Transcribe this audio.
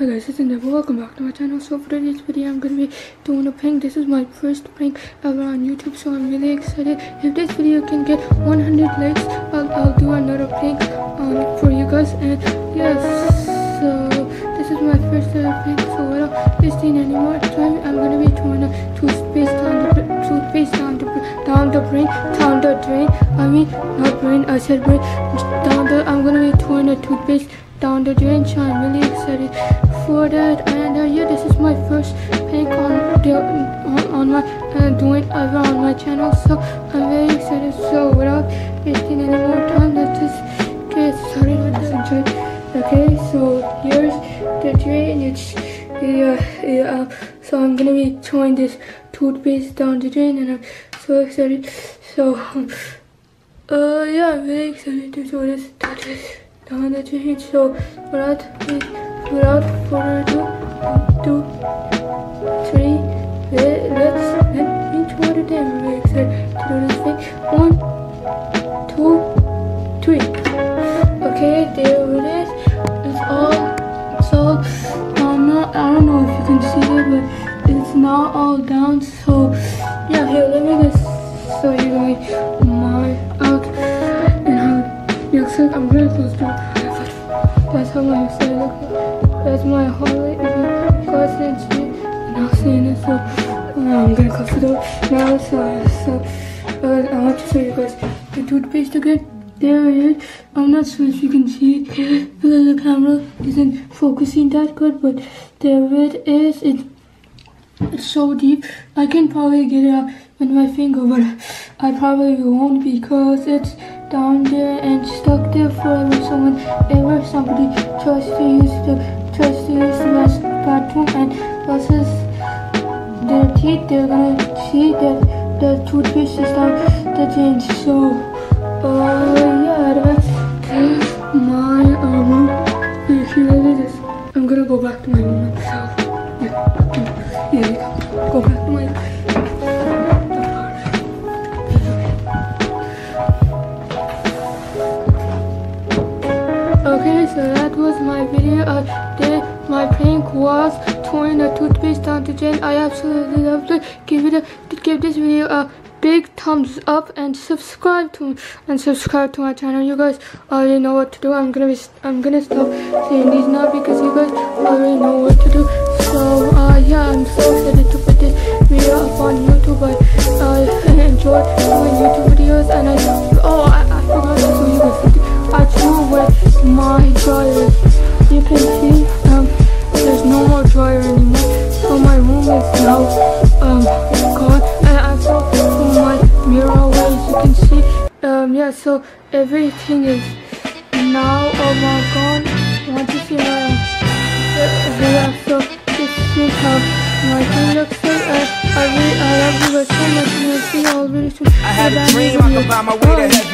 Hi guys, it's Endeavor. Welcome back to my channel. So for today's video, I'm going to be doing a prank. This is my first prank ever on YouTube, so I'm really excited. If this video can get 100 likes, I'll do another prank for you guys. And yes, so this is my first ever prank. So without wasting any more time, I'm going to be throwing a toothpaste down the drain. I mean, not brain. I said brain. I'm going to be throwing a toothpaste down the drain, so I'm really excited for that. And yeah, this is my first prank on my doing ever on my channel, so I'm very excited. So without wasting any more time, let's just get started with this intro. Okay, so here's the drain. So I'm gonna be throwing this toothpaste down the drain, and I'm so excited. So yeah, I'm very excited to throw this down the drain. So without further ado, 1, 2, 3, let me throw the damn. I'm very excited to do this thing. 1, 2, 3. Okay, there it is. It's all I don't know if you can see it, but it's not all down. So yeah, here, let me just show you guys my out and how it looks like. I'm gonna close the door. That's how my side looks. That's my hallway. If you guys didn't see it, and I'll see it. So I'm gonna close the door now. So I want to show you guys the toothpaste again. There it is. I'm not sure if you can see it because the camera isn't focusing that good, but there it is. It's so deep. I can probably get it out with my finger, but I probably won't because it's down there and stuck there forever. So whenever somebody tries to use the bathroom and brushes their teeth, they're gonna see that the toothpaste is down the drain. So yeah, that's my room. I'm gonna go back to my room. So yeah, go back to my room. Okay, so that was my video. My prank was throwing a toothpaste down the drain. I absolutely loved it. Give this video a big thumbs up and subscribe to my channel. You guys already know what to do. I'm gonna stop saying these now because you guys already know what to do. So yeah, I'm so excited to put this video up on YouTube. I enjoy doing YouTube videos, and I forgot to show you guys something. I threw away my dryer. You can see there's no more dryer anymore. So my room is now gone, and I saw from my mirror away, as you can see. Yeah, so everything is now gone. I want to see my yeah, so this is how my thing looks like. I love you guys so much, and I'll see you all really soon. I had a dream I could find my way to heaven.